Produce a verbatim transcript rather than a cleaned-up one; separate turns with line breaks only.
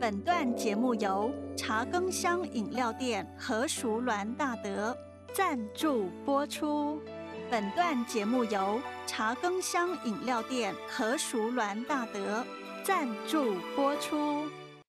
本段节目由茶耕香饮料店何淑鑾大德赞助播出。本段节目由茶耕香饮料店何淑鑾大德赞助播出。